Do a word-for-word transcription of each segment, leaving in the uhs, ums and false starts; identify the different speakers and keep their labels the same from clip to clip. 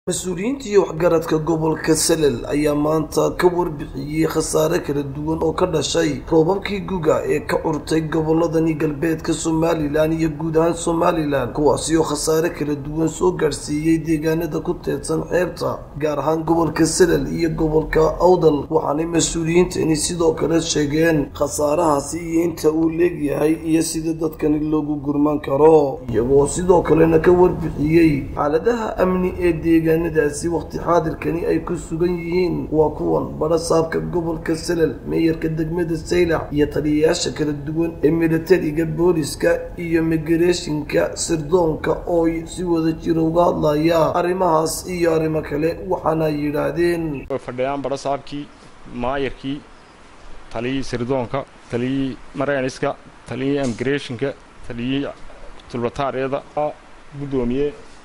Speaker 1: مسؤولينtii waxgaradka gobolka Salel ayaa maanta ka warbixiyay khasaare kala duwan oo ka dhashay roobabkii guga ee ka urtay goboladani galbeedka Somaliland iyo guud ahaan Somaliland kuwaas oo khasaare kala duwan soo gaarsiiyay deegaanada ku teedsan xeebta gaar ahaan gobolka Salel iyo gobolka Awdal waxaana mas'uuliyiintani sidoo kale sheegeen khasaarahaasi inta uu leeyahay iyo sida dadkan loogu gurman karo iyagoo sidoo kalena ka warbixiyay xaaladaha amni ee deegaanada daasi waqti xaadirkani ay ku sugan yihiin waa kuwan barasaabka gobolka Salel meeyarka degmada Saylac iyo taliyayaasha kala duwan ee militariga booliska iyo migrationka sirdoonka oo si wada jir uga hadlaya arrimahaas iyo arrimo kale waxaana yiraahdeen
Speaker 2: fadhiyaan barasaabkii maayarkii taliyaha sirdoonka taliyaha marayniska taliyaha migrationka taliyaha tulbataariyada gudoomiye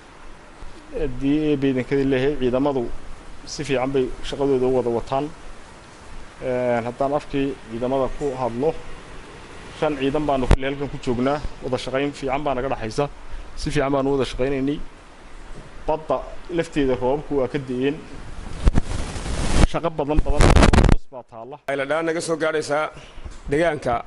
Speaker 2: دي بيدن كذي اللي هي عيدا مضو سفي عم بي شغله دو وضو وطن هذا نفكي عيدا مضو كو هذلو شان عيدا بانو كل هالكم كتشوجنا وضا شغين في عم بانا قدر حيسا سفي عم بانو وضا شغين إني بطة لفتي ذا فوق كو أكدين شغب بضم بضم بس بعطها الله. إلى الآن نقصو قارسة دقيقة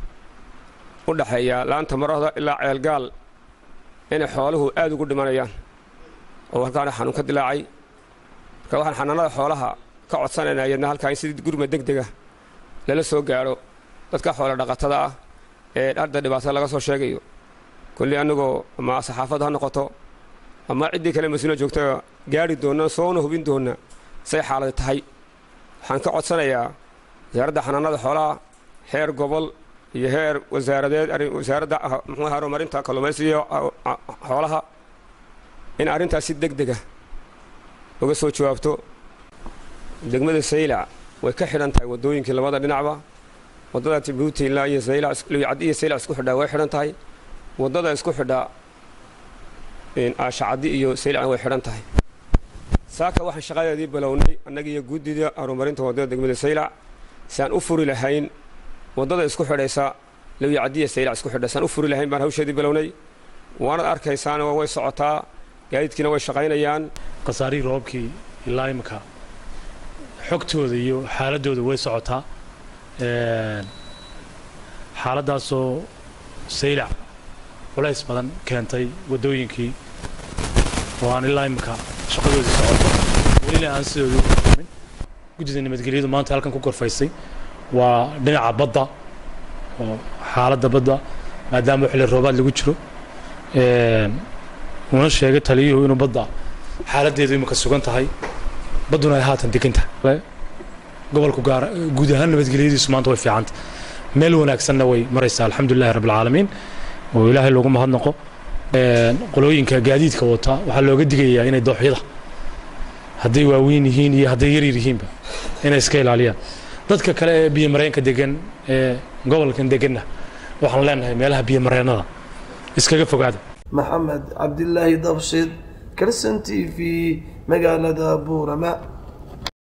Speaker 2: ولا حيا لا أنت مرة إلا عيال قال إن حواله آدو قد مريان. وكان حنون كدلاعي كواحد حنانada xoolaha ka codsanayna halkaan sidii gurma degdega lala soo gaaro dadka xoolo dhaqatada ah ee arda dhibaatada laga soo sheegayo kulli anagoo ma saxaafada noqoto ama cidii kale mas'uul joogta gaari doona soo hubin doona say xaalad tahay waxaan ka codsanayaa wasaaradda xanaanada xoolaha heer gobol iyo heer wasaaradeed wasaaradda muxuu horumarinta kalluumaysiga xoolaha in arintaasi degdega uga soo jawaabto degmada Saylac way ka xiran tahay wadooyinkii labada dhinacba wadada Djibouti ilaa iyo Saylac iyo Saylac isku xidha way xiran tahay wadada isku xidha in Ashcadi iyo Saylac way xiran tahay saaka waxaan shaqadeedii bilownay annaga iyo guddida horumarinta wadada degmada Saylac saan u furi lahayn wadada isku xidhaysa Lawicadi iyo Saylac isku xidha saan u furi lahayn baan hawsheedii bilownay waana arkaysaan way socotaa gaadiidkina way shaqaynayaan
Speaker 3: qasaari roobkii ilaa imka xogtooda iyo xaaladooda way socotaa ee xaaladaas oo Saylac walays badan keentay wadooyinkii waan ilaa imka shaqadooda socoto weli aan sidoo gudida nabadgelyadu maanta halkan ku korfaysay waa dhinaca badda oo xaaladda badda maadaama xilli roobaad lagu jiro ee una sheegay taliyuhu inuu badda xaaladeedu imka sugan tahay baduna ay haatan deginta gobolku gaar guud ahaan nabadgelyadiisu maanta way fiicanta meel wanaagsanna way maraysaa alxamdulillaah rabbil caalamiin oo ilaahay loogu mahadnaqo ee qolooyinka gaadiidka wata waxa looga digayaa inay dooxyada haday waaweyn yihiin iyo haday yar yihiinba inay iska ilaaliyaan dadka kale ee biyo mareenka degan ee gobolkan deganna waxaan leenahay meelaha biyo mareenada iskaga fogaada
Speaker 1: محمد عبد الله دبشيد كرسن تي في مقالة بورما.